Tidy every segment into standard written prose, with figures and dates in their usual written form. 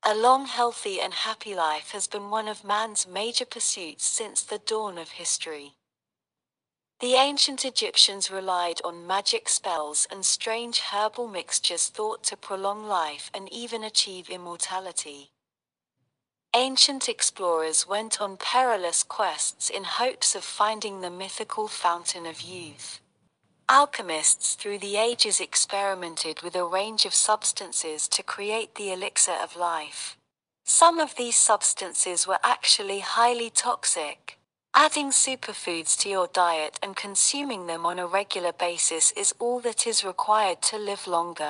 A long, healthy and happy life has been one of man's major pursuits since the dawn of history. The ancient Egyptians relied on magic spells and strange herbal mixtures thought to prolong life and even achieve immortality. Ancient explorers went on perilous quests in hopes of finding the mythical fountain of youth. Alchemists through the ages experimented with a range of substances to create the elixir of life. Some of these substances were actually highly toxic. Adding superfoods to your diet and consuming them on a regular basis is all that is required to live longer.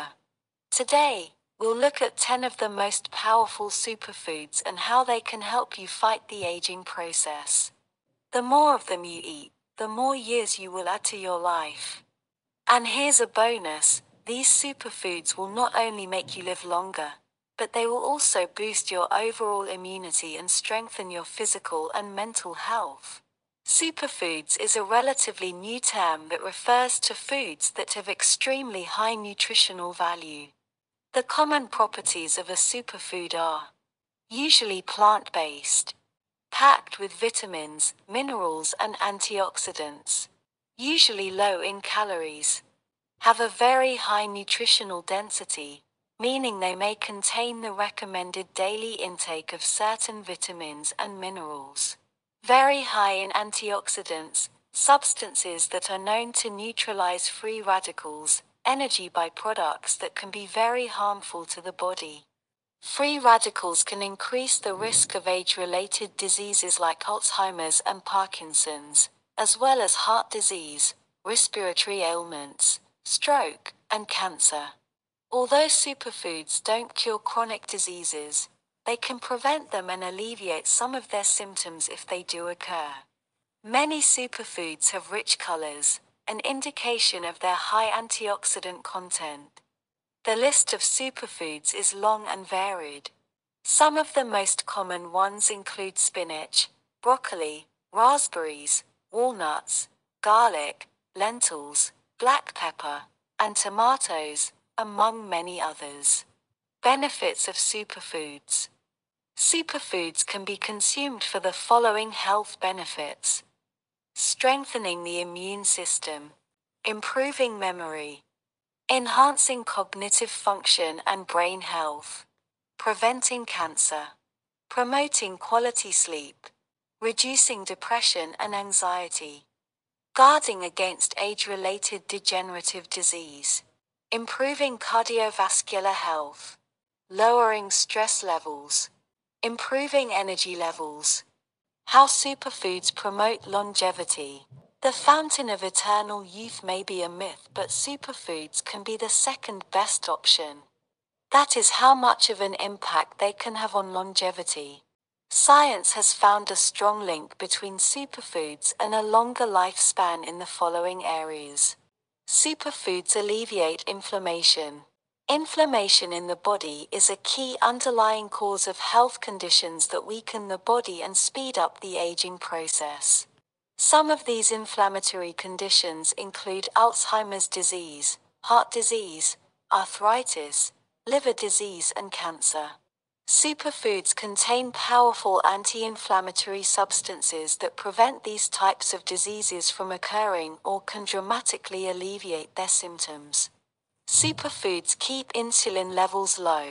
Today, we'll look at 10 of the most powerful superfoods and how they can help you fight the aging process. The more of them you eat, the more years you will add to your life. And here's a bonus, these superfoods will not only make you live longer, but they will also boost your overall immunity and strengthen your physical and mental health. Superfoods is a relatively new term that refers to foods that have extremely high nutritional value. The common properties of a superfood are usually plant-based, packed with vitamins, minerals and antioxidants, usually low in calories, have a very high nutritional density, meaning they may contain the recommended daily intake of certain vitamins and minerals. Very high in antioxidants, substances that are known to neutralize free radicals, energy byproducts that can be very harmful to the body. Free radicals can increase the risk of age-related diseases like Alzheimer's and Parkinson's, as well as heart disease, respiratory ailments, stroke, and cancer. Although superfoods don't cure chronic diseases, they can prevent them and alleviate some of their symptoms if they do occur. Many superfoods have rich colors, an indication of their high antioxidant content. The list of superfoods is long and varied. Some of the most common ones include spinach, broccoli, raspberries, walnuts, garlic, lentils, black pepper, and tomatoes, among many others. Benefits of superfoods. Superfoods can be consumed for the following health benefits: strengthening the immune system, improving memory, enhancing cognitive function and brain health, preventing cancer, promoting quality sleep, reducing depression and anxiety, guarding against age-related degenerative disease, improving cardiovascular health, lowering stress levels, improving energy levels. How superfoods promote longevity. The fountain of eternal youth may be a myth, but superfoods can be the second best option. That is how much of an impact they can have on longevity. Science has found a strong link between superfoods and a longer lifespan in the following areas. Superfoods alleviate inflammation. Inflammation in the body is a key underlying cause of health conditions that weaken the body and speed up the aging process. Some of these inflammatory conditions include Alzheimer's disease, heart disease, arthritis, liver disease and cancer. Superfoods contain powerful anti-inflammatory substances that prevent these types of diseases from occurring or can dramatically alleviate their symptoms. Superfoods keep insulin levels low.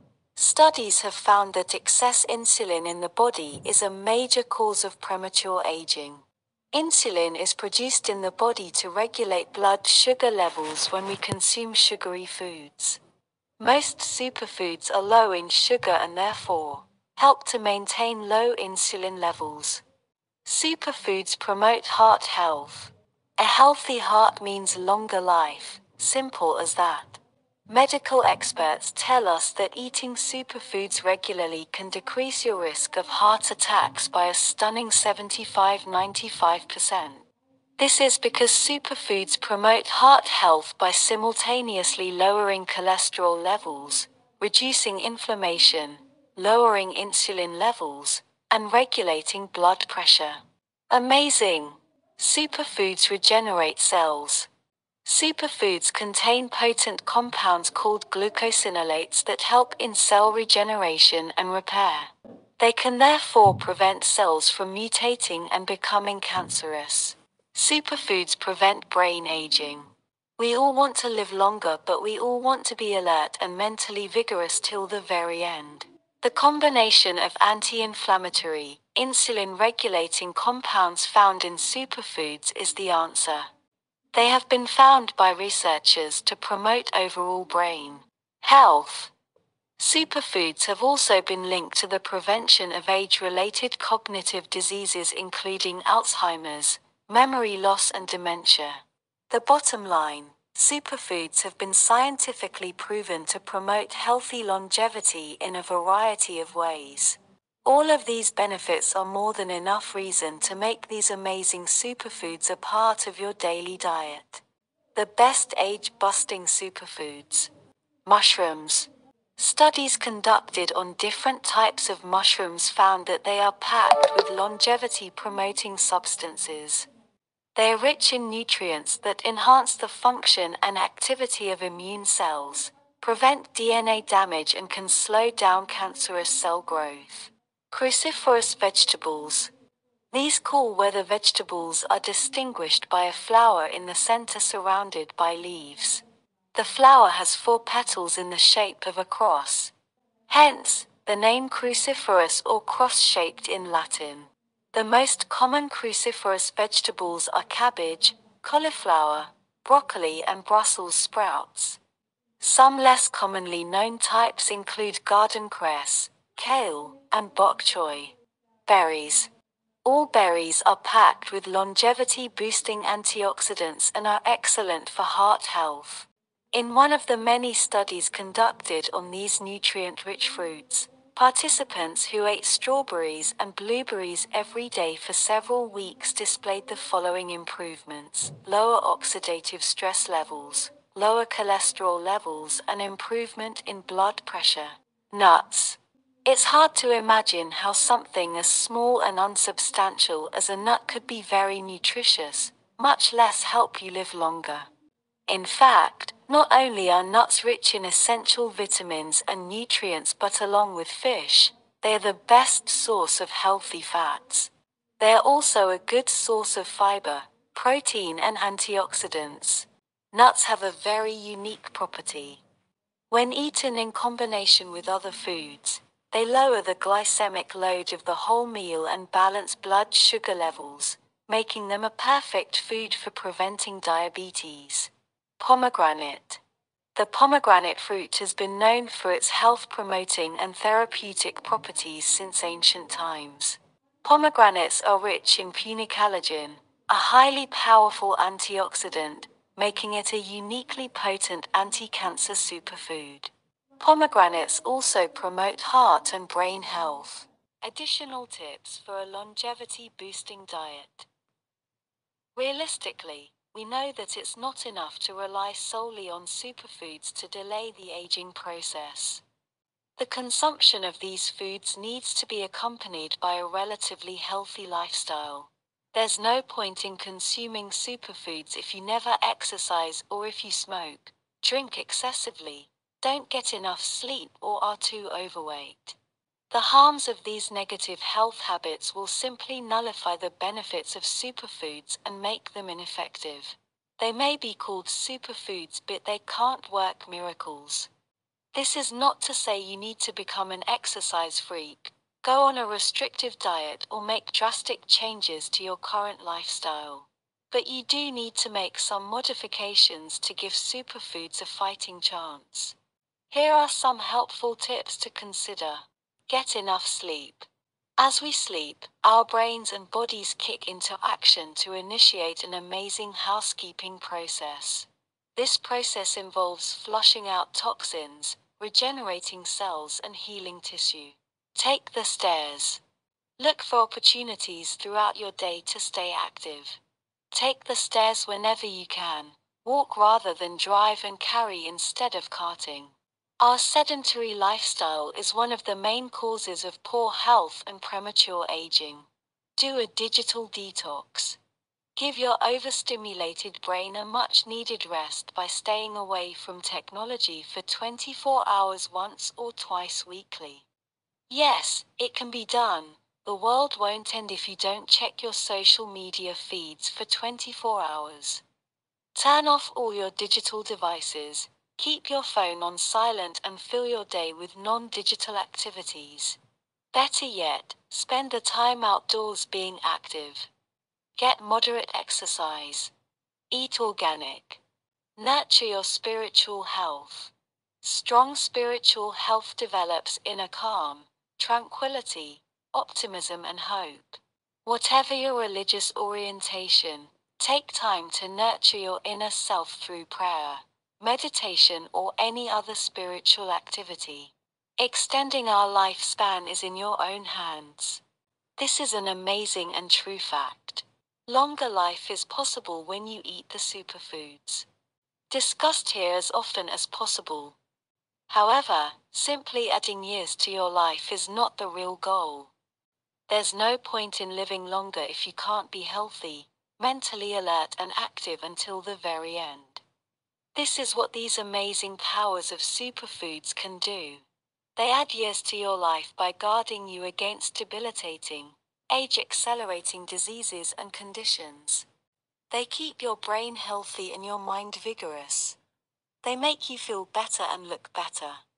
Studies have found that excess insulin in the body is a major cause of premature aging. Insulin is produced in the body to regulate blood sugar levels when we consume sugary foods. Most superfoods are low in sugar and therefore help to maintain low insulin levels. Superfoods promote heart health. A healthy heart means longer life, simple as that. Medical experts tell us that eating superfoods regularly can decrease your risk of heart attacks by a stunning 75–95%. This is because superfoods promote heart health by simultaneously lowering cholesterol levels, reducing inflammation, lowering insulin levels, and regulating blood pressure. Amazing! Superfoods regenerate cells. Superfoods contain potent compounds called glucosinolates that help in cell regeneration and repair. They can therefore prevent cells from mutating and becoming cancerous. Superfoods prevent brain aging. We all want to live longer, but we all want to be alert and mentally vigorous till the very end. The combination of anti-inflammatory, insulin-regulating compounds found in superfoods is the answer. They have been found by researchers to promote overall brain health. Superfoods have also been linked to the prevention of age-related cognitive diseases including Alzheimer's, memory loss and dementia. The bottom line, superfoods have been scientifically proven to promote healthy longevity in a variety of ways. All of these benefits are more than enough reason to make these amazing superfoods a part of your daily diet. The best age-busting superfoods. Mushrooms. Studies conducted on different types of mushrooms found that they are packed with longevity-promoting substances. They are rich in nutrients that enhance the function and activity of immune cells, prevent DNA damage and can slow down cancerous cell growth. Cruciferous vegetables. These cool weather vegetables are distinguished by a flower in the center surrounded by leaves. The flower has 4 petals in the shape of a cross. Hence, the name cruciferous or cross-shaped in Latin. The most common cruciferous vegetables are cabbage, cauliflower, broccoli and Brussels sprouts. Some less commonly known types include garden cress, kale, and bok choy. Berries. All berries are packed with longevity-boosting antioxidants and are excellent for heart health. In one of the many studies conducted on these nutrient-rich fruits, participants who ate strawberries and blueberries every day for several weeks displayed the following improvements: lower oxidative stress levels, lower cholesterol levels, and improvement in blood pressure. Nuts. It's hard to imagine how something as small and unsubstantial as a nut could be very nutritious, much less help you live longer. In fact, not only are nuts rich in essential vitamins and nutrients, but along with fish, they are the best source of healthy fats. They are also a good source of fiber, protein and antioxidants. Nuts have a very unique property. When eaten in combination with other foods, they lower the glycemic load of the whole meal and balance blood sugar levels, making them a perfect food for preventing diabetes. Pomegranate. The pomegranate fruit has been known for its health-promoting and therapeutic properties since ancient times. Pomegranates are rich in punicalagin, a highly powerful antioxidant, making it a uniquely potent anti-cancer superfood. Pomegranates also promote heart and brain health. Additional tips for a longevity-boosting diet. Realistically, we know that it's not enough to rely solely on superfoods to delay the aging process. The consumption of these foods needs to be accompanied by a relatively healthy lifestyle. There's no point in consuming superfoods if you never exercise or if you smoke, drink excessively, don't get enough sleep or are too overweight. The harms of these negative health habits will simply nullify the benefits of superfoods and make them ineffective. They may be called superfoods, but they can't work miracles. This is not to say you need to become an exercise freak, go on a restrictive diet or make drastic changes to your current lifestyle. But you do need to make some modifications to give superfoods a fighting chance. Here are some helpful tips to consider. Get enough sleep. As we sleep, our brains and bodies kick into action to initiate an amazing housekeeping process. This process involves flushing out toxins, regenerating cells and healing tissue. Take the stairs. Look for opportunities throughout your day to stay active. Take the stairs whenever you can. Walk rather than drive and carry instead of carting. Our sedentary lifestyle is one of the main causes of poor health and premature aging. Do a digital detox. Give your overstimulated brain a much-needed rest by staying away from technology for 24 hours once or twice weekly. Yes, it can be done. The world won't end if you don't check your social media feeds for 24 hours. Turn off all your digital devices, keep your phone on silent and fill your day with non-digital activities. Better yet, spend the time outdoors being active. Get moderate exercise. Eat organic. Nurture your spiritual health. Strong spiritual health develops inner calm, tranquility, optimism and hope. Whatever your religious orientation, take time to nurture your inner self through prayer, meditation or any other spiritual activity. Extending our lifespan is in your own hands. This is an amazing and true fact. Longer life is possible when you eat the superfoods discussed here as often as possible. However, simply adding years to your life is not the real goal. There's no point in living longer if you can't be healthy, mentally alert and active until the very end. This is what these amazing powers of superfoods can do. They add years to your life by guarding you against debilitating, age-accelerating diseases and conditions. They keep your brain healthy and your mind vigorous. They make you feel better and look better.